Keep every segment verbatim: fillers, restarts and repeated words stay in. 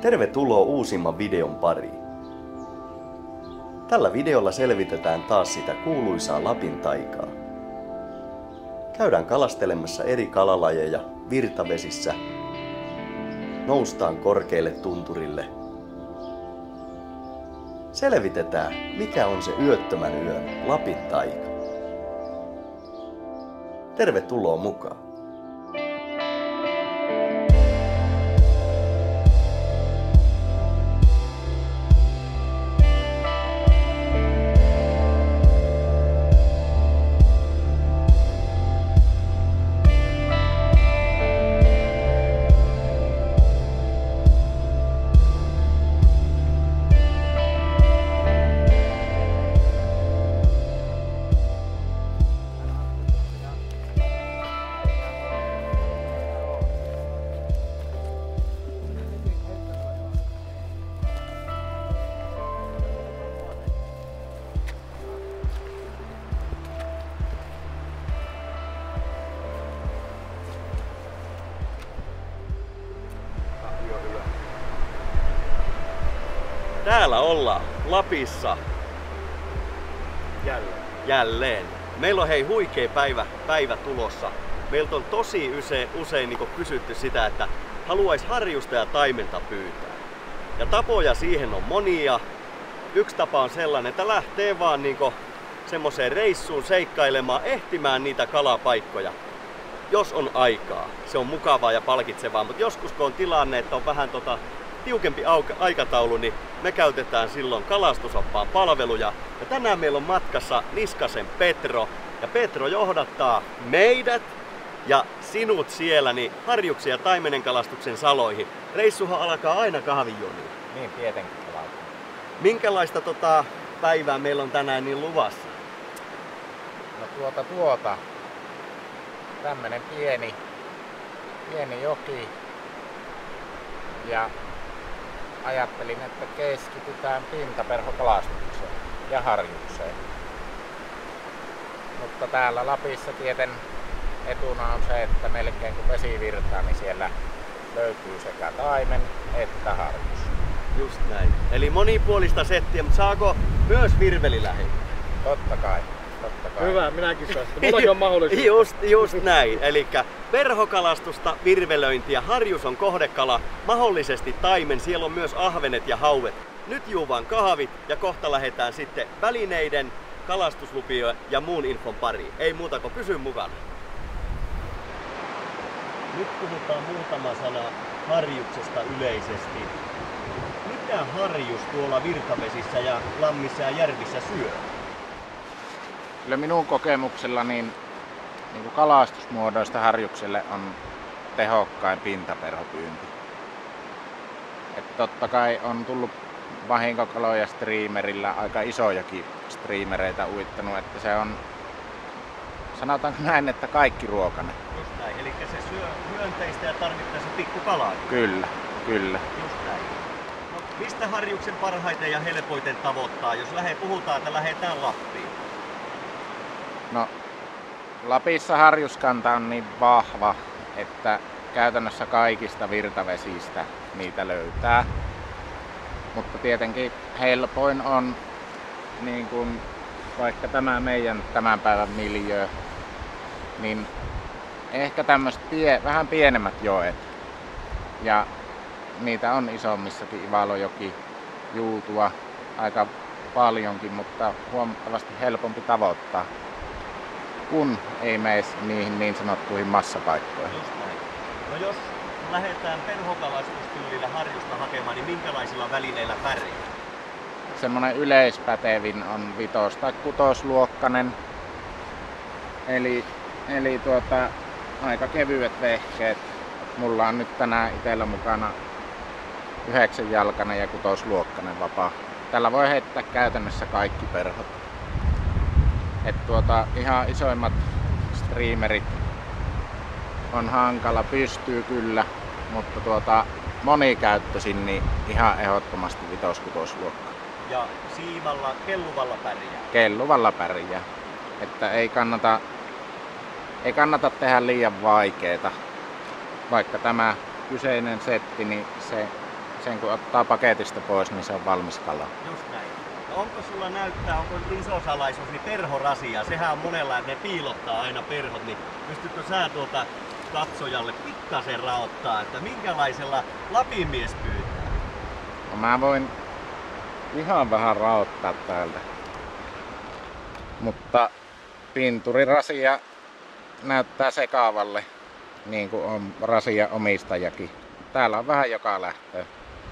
Tervetuloa uusimman videon pariin. Tällä videolla selvitetään taas sitä kuuluisaa Lapin taikaa. Käydään kalastelemassa eri kalalajeja virtavesissä. Noustaan korkeille tunturille. Selvitetään, mikä on se yöttömän yön Lapin taika. Tervetuloa mukaan! Täällä ollaan Lapissa Jälleen. jälleen. Meillä on hei huikea päivä, päivä tulossa. Meiltä on tosi usein, usein niin kysytty sitä, että haluaisi harjusta ja taimenta pyytää. Ja tapoja siihen on monia. Yksi tapa on sellainen, että lähtee vaan niin semmoiseen reissuun seikkailemaan, ehtimään niitä kalapaikkoja. Jos on aikaa, se on mukavaa ja palkitsevaa, mutta joskus kun on tilanne, että on vähän tota tiukempi aikataulu, niin me käytetään silloin kalastusoppaan palveluja. Ja tänään meillä on matkassa Niskasen Petro. Ja Petro johdattaa meidät ja sinut siellä niin harjuksen ja taimenenkalastuksen saloihin. Reissuhan alkaa aina kahvijoniin. Niin, tietenkin alkaa. Minkälaista tota päivää meillä on tänään niin luvassa? No tuota tuota. Tämmönen pieni, pieni joki. Ja ajattelin, että keskitytään pintaperhokalastukseen ja harjukseen. Mutta täällä Lapissa tieten etuna on se, että melkein kun vesi virtaa, niin siellä löytyy sekä taimen että harjus. Just näin. Eli monipuolista settiä, mutta saako myös virveli lähettää? Totta kai. Totta kai. Hyvä, minäkin saan sitä. Mullakin on mahdollisuus. Just, just näin. Elikkä perhokalastusta, virvelöintiä, harjus on kohdekala, mahdollisesti taimen, siellä on myös ahvenet ja hauet. Nyt juuvaan kahvit ja kohta lähdetään sitten välineiden, kalastuslupia ja muun infon pariin. Ei muuta kuin pysy mukana. Nyt puhutaan muutama sana harjuksesta yleisesti. Mitä harjus tuolla virtavesissä ja lammissa ja järvissä syö? Kyllä minun kokemuksella niin, niin kuin kalastusmuodoista harjukselle on tehokkain pintaperhopyynti. Et totta kai on tullut vahinkokaloja striimerillä, aika isojakin striimereitä uittanut, että se on, sanotaanko näin, että kaikki ruokainen. Just näin, eli se syö hyönteistä ja tarvittaessa pikkukalaa. Kyllä, kyllä. Just näin. No, mistä harjuksen parhaiten ja helpoiten tavoittaa, jos lähe, puhutaan, että lähdetään Lappiin? No, Lapissa harjuskanta on niin vahva, että käytännössä kaikista virtavesistä niitä löytää. Mutta tietenkin helpoin on niin kuin vaikka tämä meidän tämän päivän miljöö, niin ehkä tämmöiset pie, vähän pienemmät joet. Ja niitä on isommissakin, Ivalojoki, Juutua aika paljonkin, mutta huomattavasti helpompi tavoittaa, kun ei mene niihin niin sanottuihin massapaikkoihin. Just näin. No jos lähdetään perhokalastustyylillä harjusta hakemaan, niin minkälaisilla välineillä pärjää? Semmoinen yleispätevin on vitos- tai kutosluokkainen. Eli, eli tuota, aika kevyet vehkeet. Mulla on nyt tänään itsellä mukana yhdeksänjalkainen ja kutosluokkainen vapaa. Tällä voi heittää käytännössä kaikki perhot. Et tuota, ihan isoimmat striimerit on hankala, pystyy kyllä, mutta tuota, monikäyttöisin niin ihan ehdottomasti vitos-kutosluokka. Ja siimalla, kelluvalla pärjää? Kelluvalla pärjää. Että ei kannata, ei kannata tehdä liian vaikeeta. Vaikka tämä kyseinen setti, niin se sen kun ottaa paketista pois, niin se on valmis kala. Just näin. No onko sulla näyttää, onko iso salaisuus, niin perhorasia, sehän on monella, että ne piilottaa aina perhot, niin pystytkö sä tuota katsojalle pikkasen raottaa, että minkälaisella Lapin mies pyytää? No mä voin ihan vähän raottaa täältä. Mutta pinturirasia näyttää sekaavalle, niin kuin on rasia omistajakin. Täällä on vähän joka lähtöä.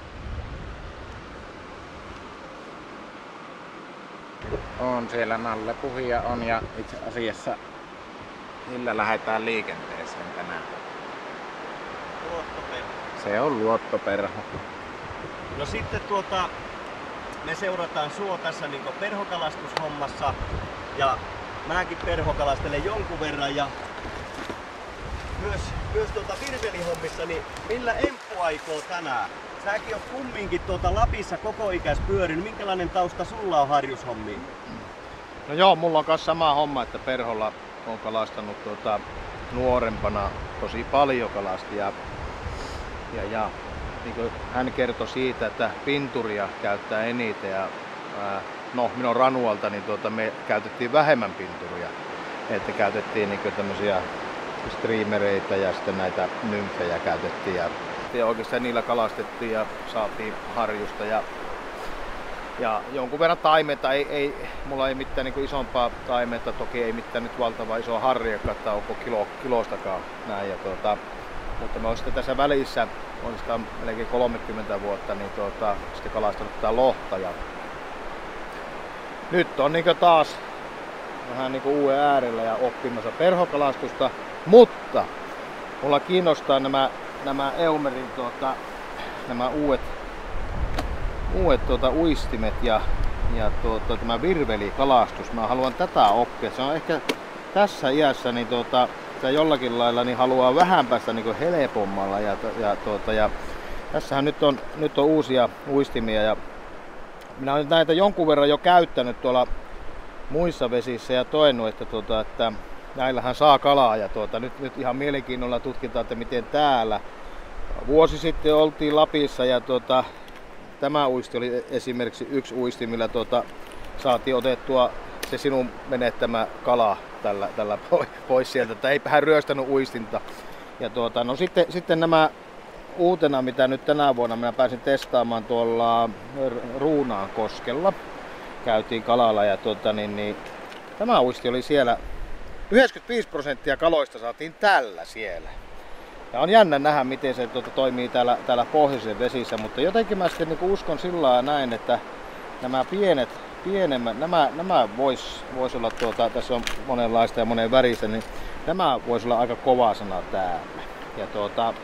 On siellä nallepuhia on ja itse asiassa sillä lähdetään liikenteeseen tänään. Luottoperho. Se on luottoperho. No sitten tuota, me seurataan sua tässä niin perhokalastushommassa ja mäkin perhokalastelen jonkun verran ja myös, myös tuota virvelihommissa, niin millä Emppu aikoo tänään? Säkin oot kumminkin tuota Lapissa koko ikäis pyörinyt. Minkälainen tausta sulla on harjushommiin? No joo, mulla on myös sama homma, että perholla on kalastanut tuota, nuorempana tosi paljon kalasti. Ja, ja, ja niin kuin hän kertoi siitä, että pinturia käyttää eniten. Ja, ää, no, minun Ranualta niin tuota, me käytettiin vähemmän pinturia. Että käytettiin niin kuin tämmöisiä streamereita ja sitten näitä nymfejä käytettiin. Ja, ja oikeastaan niillä kalastettiin ja saatiin harjusta. Ja, ja jonkun verran taimenta, ei, ei, mulla ei mitään niin kuin isompaa taimenta, toki ei mitään nyt valtava isoa harjakka, että onko kilo, kilostakaan näin. Ja tuota, mutta mä oon sitten tässä välissä, on sitä melkein kolmekymmentä vuotta, niin tuota, sitten kalastanut tätä lohta. Ja nyt on niin taas vähän niin kuin uuden äärellä ja oppimassa perhokalastusta, mutta mulla kiinnostaa nämä, nämä Eumerin tuota, nämä uudet uudet tuota, uistimet ja, ja tuota, tämä virvelikalastus. Mä haluan tätä oppia. Se on ehkä tässä iässä niin tuota, jollakin lailla niin haluaa vähän päästä niin kuin helpommalla. Ja, ja, tuota, ja tässähän nyt on, nyt on uusia uistimia ja minä olen näitä jonkun verran jo käyttänyt tuolla muissa vesissä ja toennut, että, tuota, että näillähän saa kalaa ja tuota, nyt, nyt ihan mielenkiinnolla tutkitaan, että miten täällä. Vuosi sitten oltiin Lapissa ja tuota, tämä uisti oli esimerkiksi yksi uisti, millä tuota, saatiin otettua se sinun menettämä kala tällä, tällä pois sieltä, että eipä hän ryöstänyt uistinta. Ja tuota, no sitten, sitten nämä uutena, mitä nyt tänä vuonna minä pääsin testaamaan tuolla Ruunaankoskella, käytiin kalalla ja tuota, niin, niin, tämä uisti oli siellä, yhdeksänkymmentäviisi prosenttia kaloista saatiin tällä siellä. Ja on jännä nähdä, miten se tuota, toimii täällä, täällä pohjoisen vesissä, mutta jotenkin mä sitten niin uskon sillä lailla näin, että nämä pienet, pienemmät, nämä, nämä vois, vois olla, tuota, tässä on monenlaista ja monen väristä, niin nämä vois olla aika kova sana täällä. Ja, tuota,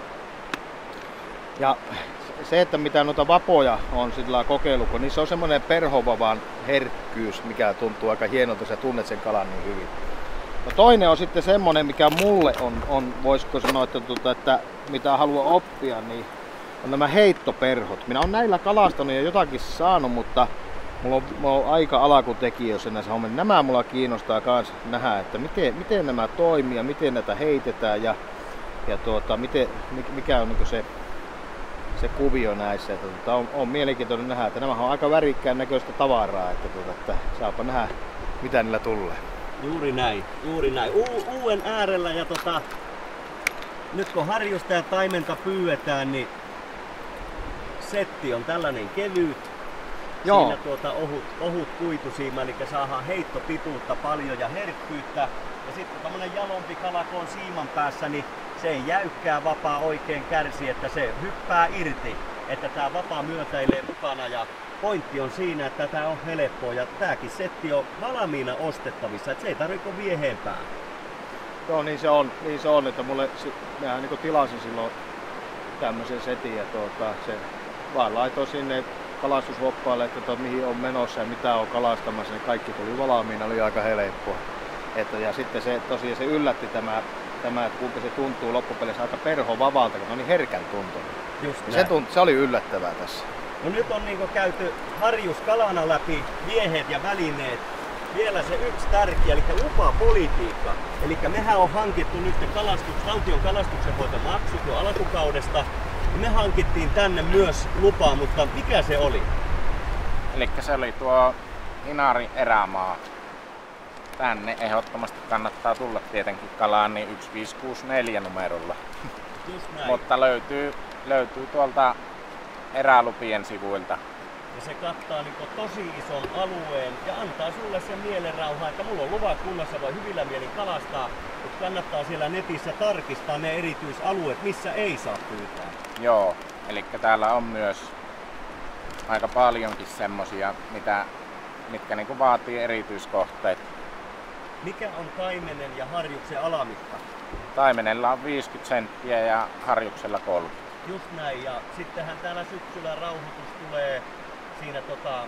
ja se, että mitä noita vapoja on sillä kokeillut, niin se on semmoinen perhovavan herkkyys, mikä tuntuu aika hienolta, sä tunnet sen kalan niin hyvin. No toinen on sitten semmonen, mikä mulle on, on voisiko sanoa, että, tuota, että mitä haluan oppia, niin on nämä heittoperhot. Minä olen näillä kalastanut ja jotakin saanut, mutta mulla on, mulla on aika alakutekijöissä näissä hommissa. Nämä mulla kiinnostaa myös nähdä, että miten, miten nämä toimii ja miten näitä heitetään ja, ja tuota, miten, mikä on niin se, se kuvio näissä. Että, tuota, on, on mielenkiintoinen nähdä, että nämä on aika värikkään näköistä tavaraa, että, tuota, että saapa nähdä, mitä niillä tulee. Juuri näin, juuri näin. U- uuden äärellä ja tota, nyt kun harjusta ja taimenta pyydetään, niin setti on tällainen kevyt. Joo. Siinä tuota ohut, ohut kuitusiima, eli saadaan heittopituutta paljon ja herkkyyttä. Ja sitten kun tämmönen jalompi kalako on siiman päässä, niin se ei jäykkää vapaa oikein kärsi, että se hyppää irti. Että tää vapaa myötäilee mukana ja pointti on siinä, että tää on helppoa ja tääkin setti on valmiina ostettavissa, että se ei tarvitse vieheen päälle. Joo, niin se on, niin se on, että mulle, mehän niin tilasin silloin tämmöisen setin ja tuota, se vaan laitoi sinne kalastusvoppaille, että tuota, mihin on menossa ja mitä on kalastamassa, niin kaikki tuli valmiina, oli aika helppoa. Että, ja sitten se tosiaan se yllätti tämä, tämä, että kuinka se tuntuu loppupeleissä aika perhovavalta, kun se on niin herkän tuntunut. Se, tunt, se oli yllättävää tässä. No nyt on niinku käyty harjuskalana läpi vieheet ja välineet. Vielä se yksi tärkeä, eli lupapolitiikka. Eli mehän on hankittu nyt kalastus, valtion kalastuksenhoitomaksut jo alkukaudesta. Me hankittiin tänne myös lupaa, mutta mikä se oli? Eli se oli tuo Inarin erämaa. Tänne ehdottomasti kannattaa tulla tietenkin kalaan niin yksi viisi kuusi neljä numerolla. Just näin. Mutta löytyy, löytyy tuolta erälupien sivuilta. Ja se kattaa niin tosi ison alueen ja antaa sulle sen mielenrauhaa, että mulla on luvat kunnossa, voi hyvillä mielin kalastaa, mutta kannattaa siellä netissä tarkistaa ne erityisalueet, missä ei saa pyytää. Joo, eli täällä on myös aika paljonkin semmosia, mitä, mitkä niinku vaatii erityiskohteet. Mikä on taimenen ja harjuksen alamitta? Taimenella on viisikymmentä senttiä ja harjuksella kolmekymmentä. Just näin, ja sittenhän täällä syksyllä rauhoitus tulee siinä tota,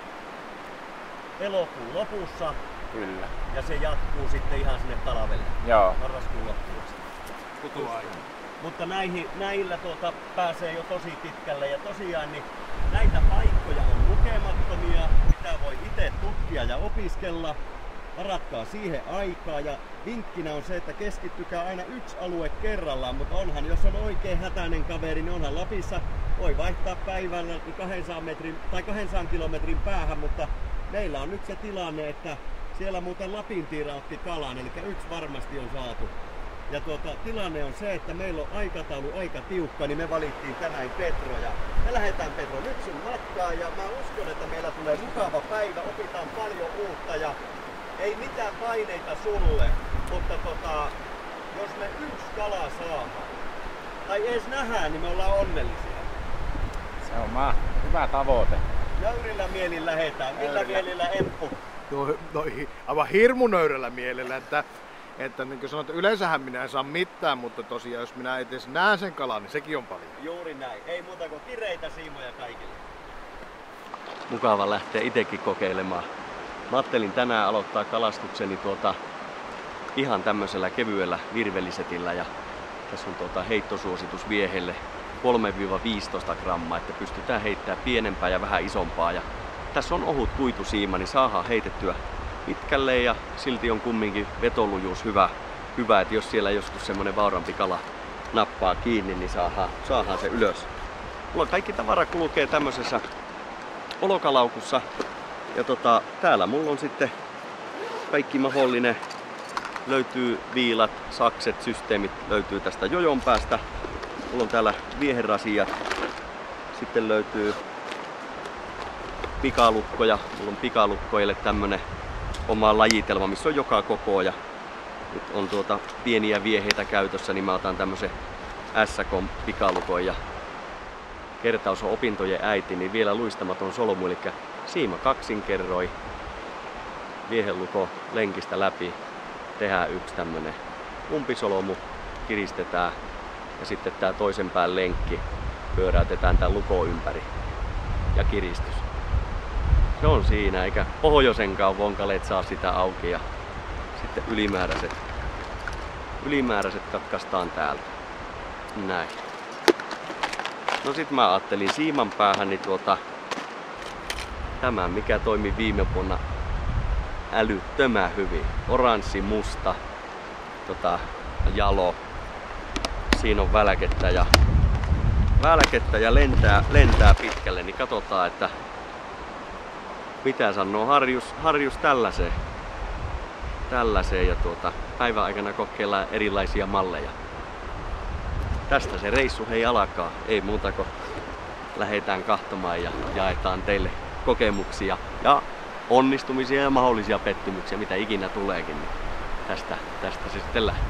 elokuun lopussa. Kyllä. Ja se jatkuu sitten ihan sinne talvelle. Joo. Marraskuun loppuun asti. Kutuaika. Mutta näihin, näillä tuota, pääsee jo tosi pitkälle ja tosiaan niin näitä paikkoja on lukemattomia, mitä voi itse tutkia ja opiskella. Varatkaa siihen aikaa ja vinkkinä on se, että keskittykää aina yksi alue kerrallaan, mutta onhan jos on oikein hätäinen kaveri, niin onhan Lapissa voi vaihtaa päivällä kaksisataa metrin tai kaksisataa kilometrin päähän, mutta meillä on nyt se tilanne, että siellä muuten Lapin tiira otti kalan, eli yksi varmasti on saatu. Ja tuota, tilanne on se, että meillä on aikataulu aika tiukka, niin me valittiin tänään Petro. Ja me lähdetään Petro nyt sun matkaan ja mä uskon, että meillä tulee mukava päivä, opitaan paljon uutta ja ei mitään paineita sulle, mutta tota, jos me yksi kala saadaan tai edes nähdään, niin me ollaan onnellisia. Se on ma- hyvä tavoite. Nöyrillä mielin lähetään. Millä Nöyrillä. mielillä Emppu? No, no aivan hirmu nöyrällä mielellä, että, että niin kuin sanot, yleensähän minä en saa mitään, mutta tosiaan jos minä edes näen sen kalan, niin sekin on paljon. Juuri näin. Ei muuta kuin kireitä siimoja kaikille. Mukava lähteä itsekin kokeilemaan. Mä ajattelin tänään aloittaa kalastukseni tuota ihan tämmöisellä kevyellä virvelisetillä ja tässä on tuota heittosuositus viehelle kolme viisitoista grammaa, että pystytään heittämään pienempää ja vähän isompaa. Ja tässä on ohut kuitusiima, niin saadaan heitettyä pitkälle ja silti on kumminkin vetolujuus hyvä, hyvä että jos siellä joskus semmonen vaurampi kala nappaa kiinni, niin saadaan, saadaan se ylös. Mulla kaikki tavara kulkee tämmöisessä olokalaukussa ja tota, täällä mulla on sitten kaikki mahdollinen. Löytyy viilat, sakset, systeemit löytyy tästä jojon päästä. Mulla on täällä vieherasiat. Sitten löytyy pikalukkoja. Mulla on pikalukkoille tämmönen oma lajitelma, missä on joka koko. Ja nyt on tuota pieniä vieheitä käytössä, niin mä otan tämmösen S K pikalukon. Ja kertaus on opintojen äiti, niin vielä luistamaton solmu. Eli siima kaksinkerroi. Vieheluko lenkistä läpi. Tehdään yksi tämmönen umpisolomu, kiristetään ja sitten tää toisen pään lenkki pyöräytetään tän lukon ympäri ja kiristys. Se on siinä, eikä pohjoisenkaan vonkaleet saa sitä auki ja sitten ylimääräiset, ylimääräiset katkaistaan täältä. Näin. No sit mä ajattelin siiman päähän niin tuota tämä mikä toimi viime vuonna älyttömän hyvin. Oranssi, musta, tota, jalo. Siinä on välkettä ja, välkettä ja lentää, lentää pitkälle, niin katsotaan, että mitä sanoo Harjus, Harjus tällaiseen. Tällaiseen ja tuota, päivän aikana kokeillaan erilaisia malleja. Tästä se reissu hei alkaa. Ei muuta kuin lähdetään kahtomaan ja jaetaan teille kokemuksia ja onnistumisia ja mahdollisia pettymyksiä, mitä ikinä tuleekin, niin tästä, tästä se sitten lähtee.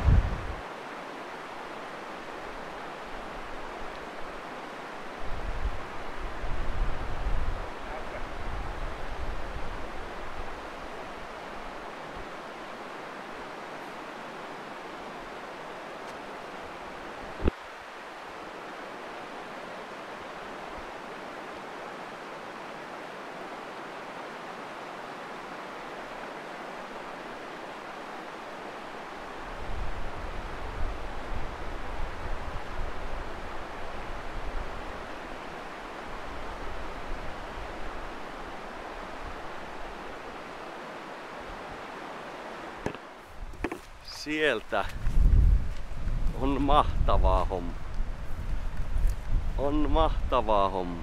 Sieltä on mahtavaa homma. On mahtavaa homma.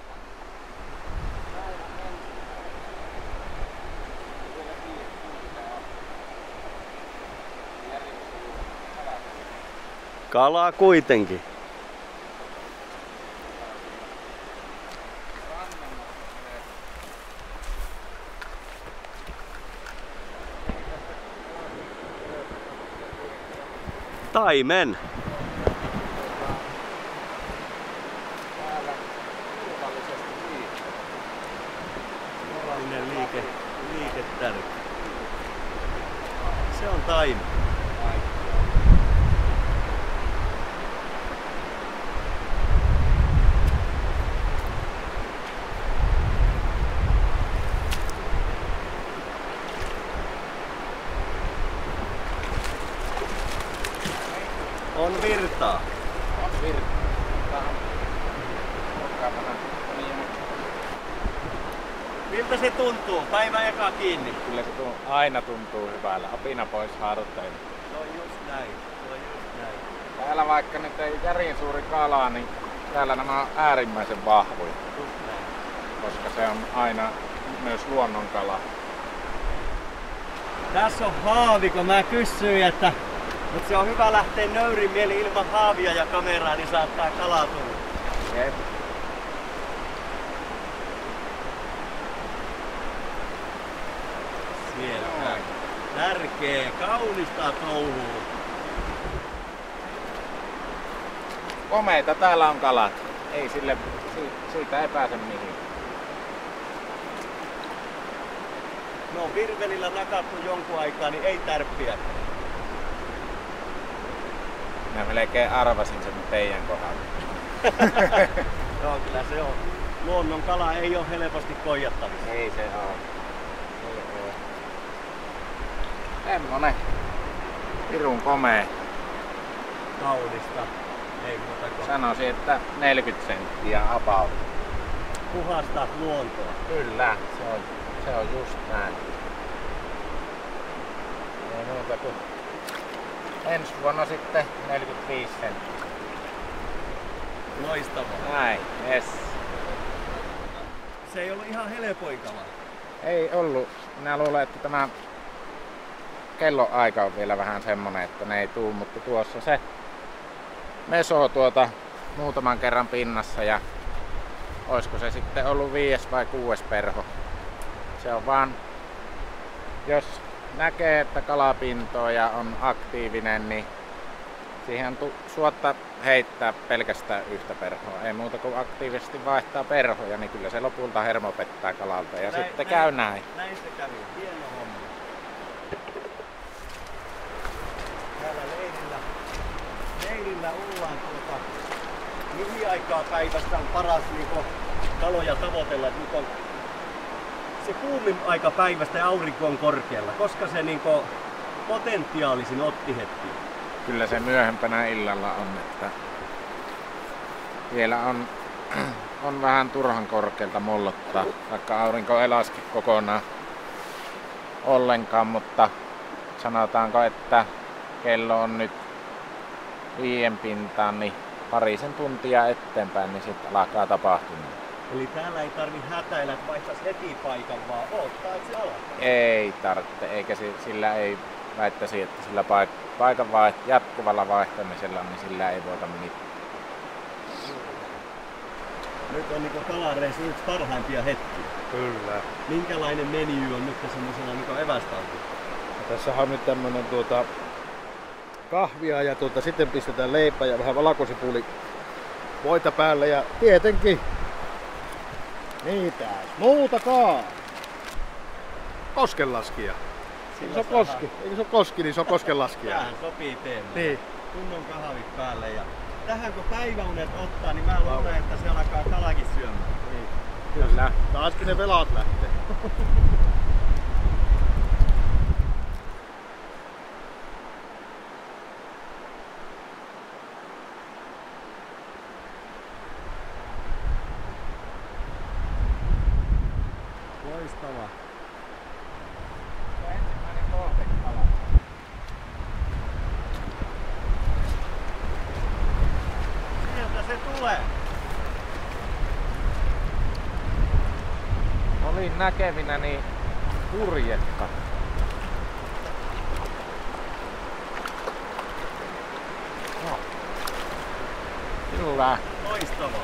Kalaa kuitenkin. Taimen. Moraalinen liike, liike tärkeä. Se on taimen. On virtaa. On virtaa. Miltä se tuntuu? Päivä eka kiinni. Kyllä se tuntuu, aina tuntuu hyvällä. Apina pois harteilla. Se on just näin. Se on just näin. Täällä vaikka nyt ei järin suuri kala, niin täällä nämä on äärimmäisen vahvoja. Just näin. Koska se on aina myös luonnonkala. Tässä on haavi, kun mä kysyin, että, että se on hyvä lähteä nöyrin mieli ilman haavia ja kameraa, niin saattaa kalaa tulla. Jep. Sieltä. Tärkeä, kaunista touhua. Komeita täällä on kalat. Ei sille, siitä ei pääse mihin. Ne on virvelillä nakattu jonkun aikaa, niin ei tärppiä. Mä melkein arvasin sen teidän kohdalla. Joo, kyllä se on. Luonnon kala ei ole helposti koijattavissa. Ei se oo. Ei oo. Semmonen pirun komea. Kaunista. Ei muuta kuin Sanoisin, että neljäkymmentä senttiä about. puhasta luontoa. Kyllä, se on, se on just näin. Ei muuta kuin ensi vuonna sitten neljäkymmentäviisi senttiä. Loistavaa. Näin, yes. Se ei ollut ihan helpoin kala. Ei ollut. Minä luulen, että tämä kelloaika on vielä vähän semmonen, että ne ei tuu, mutta tuossa se mesoo tuota muutaman kerran pinnassa ja olisiko se sitten ollut viides vai kuudes perho. Se on vaan, jos näkee, että kalapintoa ja on aktiivinen, niin siihen tu- suotta heittää pelkästään yhtä perhoa. Ei muuta kuin aktiivisesti vaihtaa perhoja, niin kyllä se lopulta hermopettaa kalalta ja Näin- sitten näin- käy näin. Näin se kävi. Hieno homma. Täällä leirillä, leirillä ollaan tuota, mihin aikaa päivästä on paras niinku kaloja tavoitella. Et nyt on se kuumin aika päivästä ja aurinko on korkealla, koska se niinku potentiaalisin ottihetki. Kyllä se myöhempänä illalla on, että vielä on, on vähän turhan korkealta mollottaa, vaikka aurinko ei laske kokonaan ollenkaan, mutta sanotaanko, että kello on nyt viien pintaan, niin parisen tuntia eteenpäin, niin sitten alkaa tapahtumaan. Eli täällä ei tarvi hätäillä, että vaihtaisi heti paikan, vaan odottaa, että se alkaa. Ei tarvitse, eikä si- sillä ei väittäisi, että sillä paik- paikan vaiht- jatkuvalla vaihtamisella, niin sillä ei voita mitään. Nyt on niinku kalareissa yksi parhaimpia hetkiä. Kyllä. Minkälainen menu on nyt semmoisena niinku evästautu? Tässä on nyt tämmönen tuota kahvia ja tuota, sitten pistetään leipä ja vähän valkosipuli voita päälle ja tietenkin mitäs muutakaan. Koskenlaskija. Eikö se on koski? Eikö se ole koski, niin se on koskenlaskija. Tähän sopii teema. Niin. Kunnon kahvit päälle ja tähän kun päiväunet ottaa, niin mä luulen, että se alkaa kalakin syömään. Niin. Kyllä. Taaskin ne velat lähtee. Loistavaa. Ensimmäinen kohtekala. Sieltä se tulee. olin näkevinä niin purjetta. No. Kyllä. Loistavaa.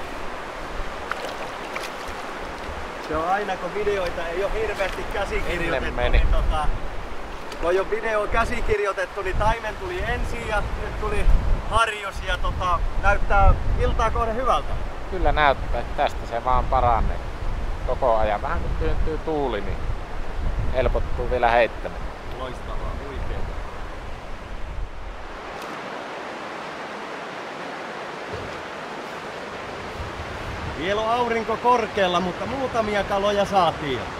Se on aina kun videoita ei ole hirveästi käsikirjoitettu, meni. niin tota, kun on jo video käsikirjoitettu, niin taimen tuli ensin ja nyt tuli harjus ja tota, näyttää iltaa kohden hyvältä. Kyllä näyttää, että tästä se vaan paranee koko ajan. Vähän kun työntyy tuuli, niin helpottuu vielä heittämään. Loistavaa, huikeeta. Vielä on aurinko korkealla, mutta muutamia kaloja saatiin jo.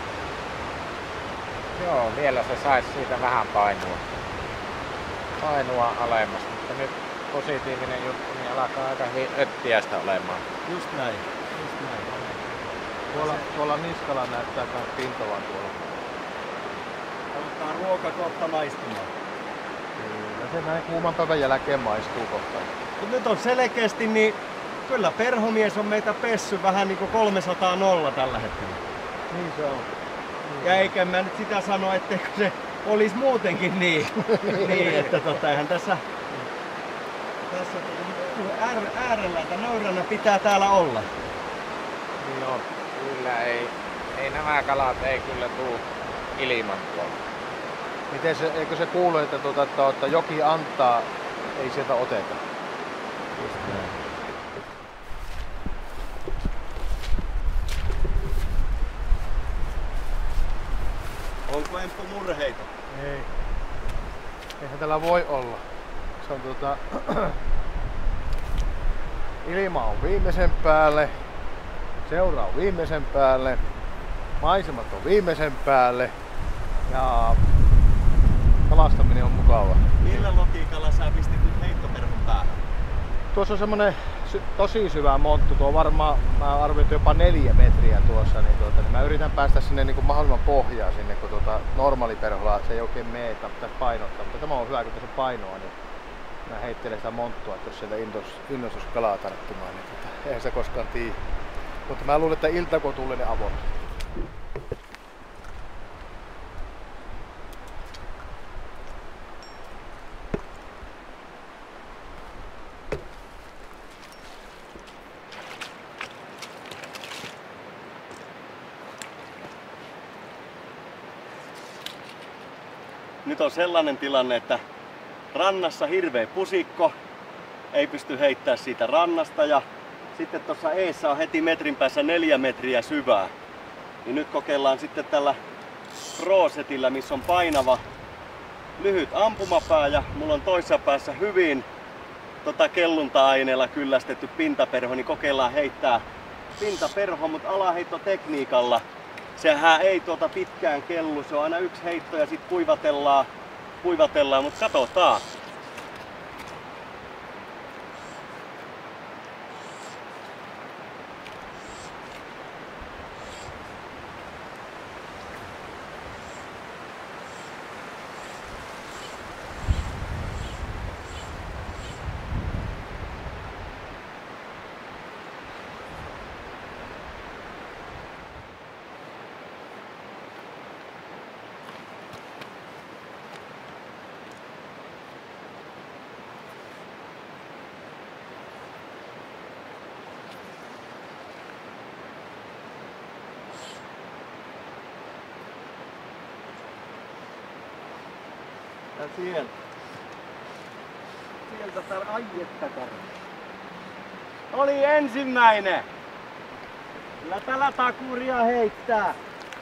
Joo, vielä se saisi siitä vähän painua. Painua alemmas, mutta nyt positiivinen juttu, niin alkaa aika hyvin öttiäistä olemaan. Just näin, just näin. Tuolla, tuolla Niskala näyttää myös pintovan tuolla. Aloittaa ruoka kohta maistumaan. Kyllä se näin kuuman päivän jälkeen maistuu kohta. Mut nyt on selkeästi, niin kyllä perhomies on meitä pessy vähän niinku kolmesataa nolla tällä hetkellä. Niin se on. Ja eikä mä nyt sitä sano, etteikö se olisi muutenkin niin, niin että tota, eihän tässä, tässä äär, äärellä, että nöyränä pitää täällä olla. No, kyllä ei, ei nämä kalat ei kyllä tuu ilman tuolla. Miten se, eikö se kuulu, että, tuota, että, että joki antaa, ei sieltä oteta? Just näin. Onko Emppu murheita? Ei. Eihän tällä voi olla. Se on tuota... Ilma on viimeisen päälle. Seura on viimeisen päälle. Maisemat on viimeisen päälle. Ja kalastaminen on mukava. Millä logiikalla sä pistit nyt heittoperhon päähän? Tuossa on semmonen sy- tosi syvä monttu. Tuo on varmaan, mä arvioin jopa neljä metriä tuossa. Niin, tuota, niin mä yritän päästä sinne niin kuin mahdollisimman pohjaa sinne, kun tuota, normaali perholla se ei oikein mene, että pitäisi painottaa. Mutta tämä on hyvä, kun tässä on painoa, niin mä heittelen sitä monttua, että jos sieltä innostus, innostus kalaa tarttumaan, niin tuota, eihän se koskaan tiedä. Mutta mä luulen, että ilta kun tulee, ne avoin. Nyt on sellainen tilanne, että rannassa hirveä pusikko, ei pysty heittämään siitä rannasta ja sitten tuossa eessä on heti metrin päässä neljä metriä syvää. Niin nyt kokeillaan sitten tällä Pro-setillä, missä on painava lyhyt ampumapää ja mulla on toisessa päässä hyvin tota kellunta-aineella kyllästetty pintaperho, niin kokeillaan heittää pintaperho, mutta alaheittotekniikalla. Sehän ei tuota pitkään kellu, se on aina yksi heitto ja sitten kuivatellaan, kuivatellaan, mutta katsotaan. Ja sieltä. Sieltä täällä, ai että karvi. Oli ensimmäinen. Kyllä tällä takuria heittää.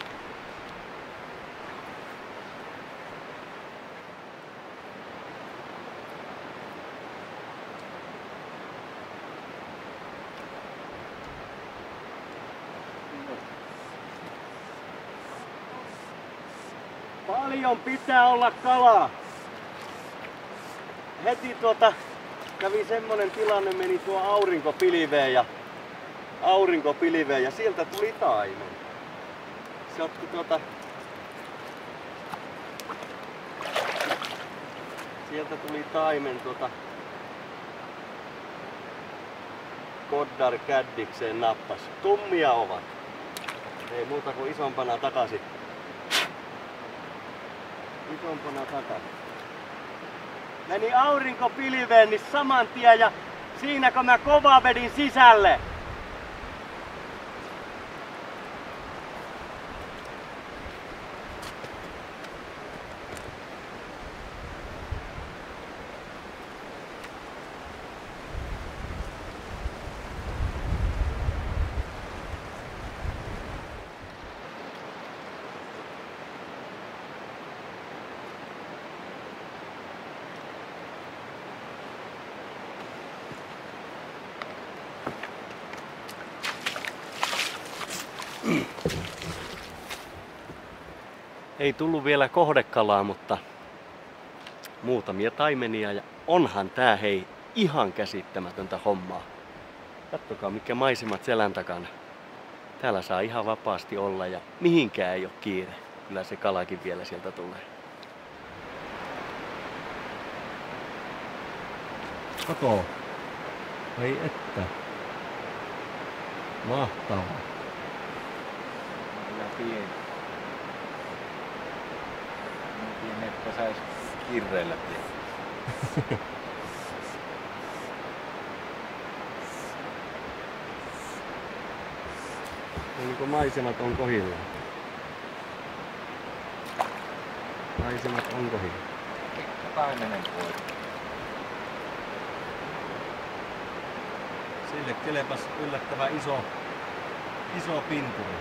Paljon pitää olla kalaa. Heti tuota kävi semmonen tilanne, meni tuo aurinko pilveen ja aurinko pilveen ja sieltä tuli taimen. Se otti tuota sieltä tuli taimen tuota Goddard Caddikseen nappas. Tummia ovat. Ei muuta kuin isompana takaisin. Isompana takaisin. Meni aurinko pilveen niin saman tien ja siinä kun mä kovaa vedin sisälle. Ei tullut vielä kohdekalaa, mutta muutamia taimenia ja onhan tää hei ihan käsittämätöntä hommaa. Kattokaa mikä maisemat selän takana. Täällä saa ihan vapaasti olla ja mihinkään ei ole kiire. Kyllä se kalakin vielä sieltä tulee. Kato. Ai että. Mahtavaa. Kyllä pieni. Mietin, että sais kirreillä pieni. Onko maisemat on kohdillaan? Maisemat on kohdillaan. Taimenen poika. Sille kelepas yllättävän iso, iso pinturi.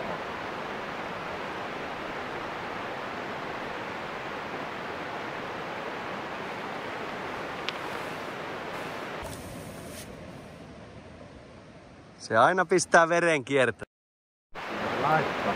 Se aina pistää veren kiertä. Laittaa.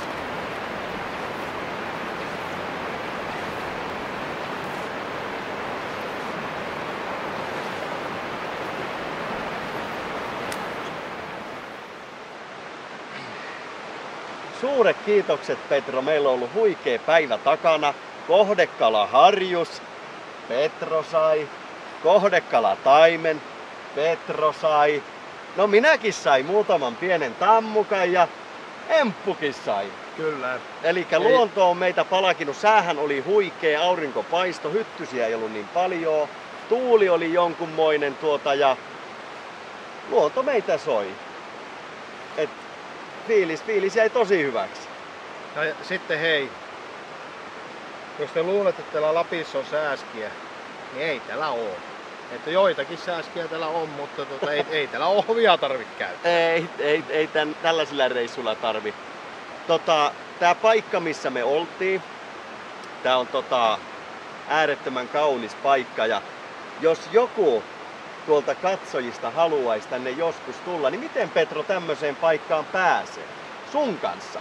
Suuret kiitokset Petro, meillä on ollut huikea päivä takana. Kohdekala harjus, Petro sai. Kohdekala taimen, Petro sai. No minäkin sain muutaman pienen tammukan ja Emppukin sai. Kyllä. Elikkä luonto on meitä palakinut. Säähän oli huikea, aurinko paisto, hyttysiä ei ollut niin paljon. Tuuli oli jonkunmoinen tuota ja luonto meitä soi. Et fiilis, fiilis jäi tosi hyväksi. No ja sitten hei, jos te luulette, että täällä Lapissa on sääskiä, niin ei täällä oo. Että joitakin sääskiä täällä on, mutta tota, ei, ei täällä ohvia tarvitse käyttää. Ei, ei, ei tän, tällaisilla reissulla tarvi. Tota, tää paikka missä me oltiin, tää on tota, äärettömän kaunis paikka ja jos joku tuolta katsojista haluaisi tänne joskus tulla, niin miten Petro tämmöiseen paikkaan pääsee? Sun kanssa?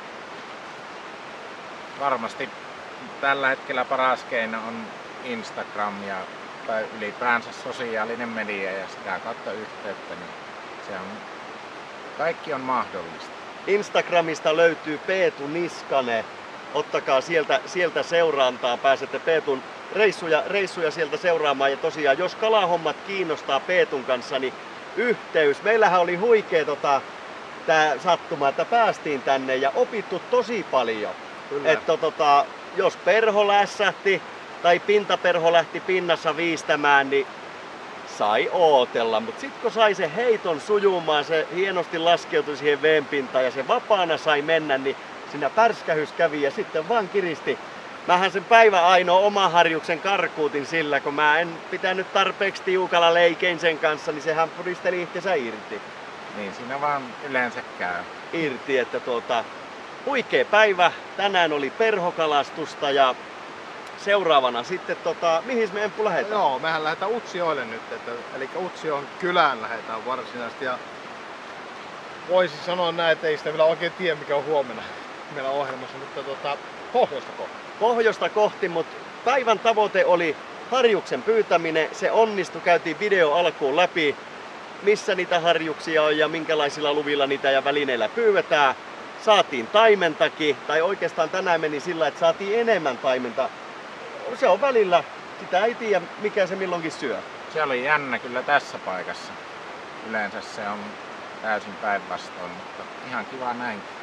Varmasti tällä hetkellä paras keino on Instagram ja tai ylipäänsä sosiaalinen media ja sitä kautta yhteyttä, niin se on, kaikki on mahdollista. Instagramista löytyy Peetu Niskanen. Ottakaa sieltä, sieltä seurantaa, pääsette Peetun reissuja, reissuja sieltä seuraamaan. Ja tosiaan, jos kalahommat kiinnostaa Peetun kanssa, niin yhteys. Meillähän oli huikea tota, tää sattuma, että päästiin tänne ja opittu tosi paljon. Että tota, jos perho lässähti tai pintaperho lähti pinnassa viistämään, niin sai ootella. Mutta sitten kun sai se heiton sujumaan, se hienosti laskeutui siihen veenpintaan ja se vapaana sai mennä, niin siinä pärskähys kävi ja sitten vaan kiristi. Mähän sen päivän ainoa oma harjuksen karkuutin sillä, kun mä en pitänyt tarpeeksi tiukalla leikein sen kanssa, niin sehän pudisteli itsensä irti. Niin siinä vaan yleensä käy. Irti, että tuota, huikea päivä. Tänään oli perhokalastusta ja seuraavana sitten, tota, mihin me Emppu lähdetään? Joo, mehän lähdetään Utsioille nyt, että, eli Utsion kylään lähdetään varsinaisesti. Ja voisin sanoa näin, että ei sitä vielä oikein tiedä mikä on huomenna meillä ohjelmassa, mutta tota, pohjoista kohti. Pohjoista kohti, mutta päivän tavoite oli harjuksen pyytäminen. Se onnistui, käytiin video alkuun läpi, missä niitä harjuksia on ja minkälaisilla luvilla niitä ja välineillä pyydetään. Saatiin taimentakin, tai oikeastaan tänään meni sillä, että saatiin enemmän taimenta. Se on välillä, sitä ei tiedä mikä se milloinkin syö. Se oli jännä kyllä tässä paikassa. Yleensä se on täysin päinvastoin, mutta ihan kiva näin.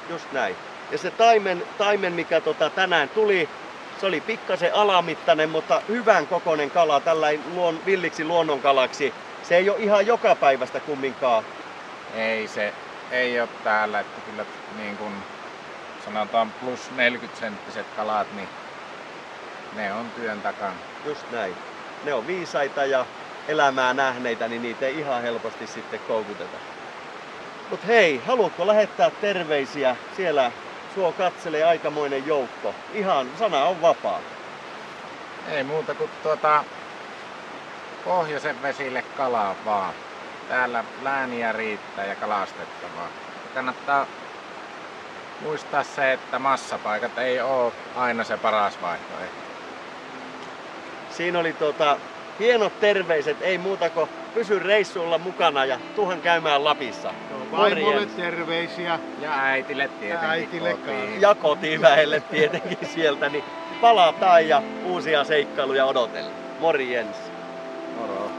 just näin. Ja se taimen, taimen mikä tota tänään tuli, se oli pikkasen alamittainen, mutta hyvän kokoinen kala, tällainen luon, villiksi luonnonkalaksi. Se ei ole ihan joka päivästä kumminkaan. Ei se, ei ole täällä, että kyllä niin kuin sanotaan plus neljäkymmentä senttiset kalat, niin ne on työn takana. Just näin. Ne on viisaita ja elämää nähneitä, niin niitä ei ihan helposti sitten koukuteta. Mut hei, haluatko lähettää terveisiä? Siellä sua katselee aikamoinen joukko. Ihan sana on vapaa. Ei muuta kuin tuota pohjoisen vesille kalaa vaan. Täällä lääniä riittää ja kalastettavaa. Kannattaa muistaa se, että massapaikat ei ole aina se paras vaihtoehto. Siinä oli tota, hienot terveiset, ei muuta kuin pysy reissulla mukana ja tuhan käymään Lapissa. Vaimolle terveisiä. Ja äitille tietenkin Äitille kotiin. Ja kotiväelle tietenkin sieltä, niin palataan ja uusia seikkailuja odotellen. Morjens! Moro.